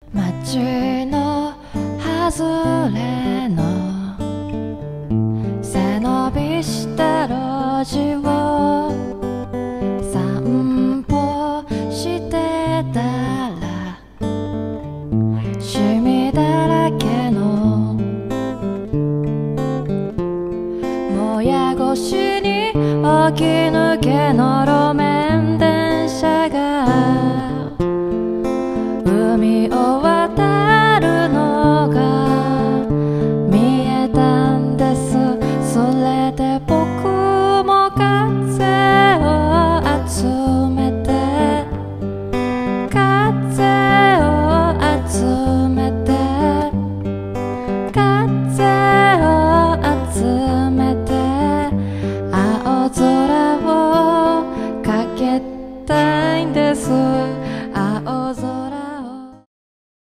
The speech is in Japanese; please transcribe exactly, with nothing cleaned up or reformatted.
街の外れの背伸びした路地を散歩してたらシミだらけのもや越しに起き抜けの